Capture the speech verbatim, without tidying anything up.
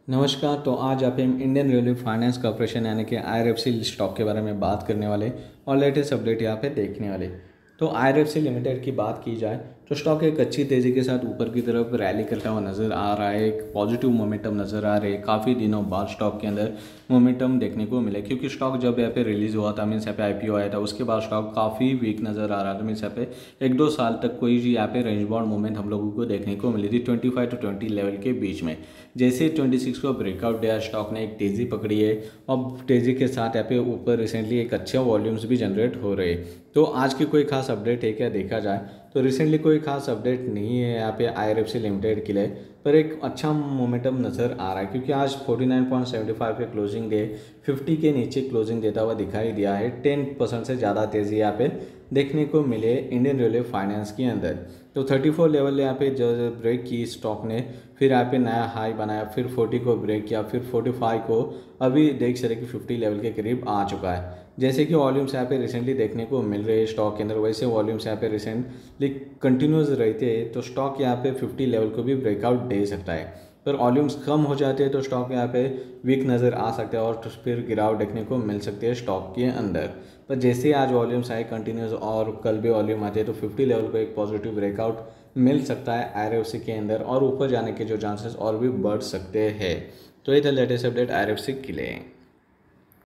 नमस्कार। तो आज आप हम इंडियन रेलवे फाइनेंस कॉर्पोरेशन यानी कि I R F C stock के बारे में बात करने वाले और लेटेस्ट अपडेट यहाँ पे देखने वाले। तो I R F C limited की बात की जाए तो स्टॉक एक अच्छी तेज़ी के साथ ऊपर की तरफ रैली करता हुआ नज़र आ रहा है। एक पॉजिटिव मोमेंटम नज़र आ रहा है। काफ़ी दिनों बाद स्टॉक के अंदर मोमेंटम देखने को मिले, क्योंकि स्टॉक जब यहाँ पे रिलीज़ हुआ था, मीन्स यहाँ पे आई पी ओ आया था, उसके बाद स्टॉक काफ़ी वीक नज़र आ रहा था। मीन्स यहाँ पे एक दो साल तक कोई यहाँ पे रेंज बाउंड मूवमेंट हम लोगों को देखने को मिली थी twenty five to twenty level के बीच में। जैसे ट्वेंटी सिक्स को ब्रेकआउट दिया, स्टॉक ने एक तेज़ी पकड़ी है और तेज़ी के साथ यहाँ पे ऊपर रिसेंटली एक अच्छे वॉल्यूम्स भी जनरेट हो रहे हैं। तो आज की कोई खास अपडेट है क्या देखा जाए तो रिसेंटली कोई खास अपडेट नहीं है यहाँ पे I R F C limited के लिए, पर एक अच्छा मोमेंटम नज़र आ रहा है, क्योंकि आज forty nine point seventy five के क्लोजिंग डे फिफ्टी के नीचे क्लोजिंग देता हुआ दिखाई दिया है। टेन परसेंट से ज़्यादा तेज़ी यहाँ पे देखने को मिले इंडियन रेलवे फाइनेंस के अंदर। तो थर्टी फोर लेवल यहाँ पे जो ब्रेक की स्टॉक ने, फिर यहाँ पे नया हाई बनाया, फिर फोर्टी को ब्रेक किया, फिर फोर्टी फाइव को अभी देख सकते कि फिफ्टी लेवल के करीब आ चुका है। जैसे कि वॉल्यूम्स यहाँ पे रिसेंटली देखने को मिल रहे हैं स्टॉक के अंदर, वैसे वॉल्यूम्स यहाँ पे रिसेंटली कंटिन्यूस रहते हैं तो स्टॉक यहाँ पे फिफ्टी लेवल को भी ब्रेकआउट दे सकता है। पर वॉल्यूम्स कम हो जाते हैं तो स्टॉक यहाँ पे वीक नज़र आ सकता है और तो फिर गिरावट देखने को मिल सकती है स्टॉक के अंदर। पर जैसे आज वॉल्यूम्स आए कंटिन्यूस और कल भी वॉल्यूम आते हैं तो फिफ्टी लेवल को एक पॉजिटिव ब्रेकआउट मिल सकता है आई आर एफ सी के अंदर और ऊपर जाने के जो चांसेस और भी बढ़ सकते हैं। तो ये था latest update I R F C के लिए।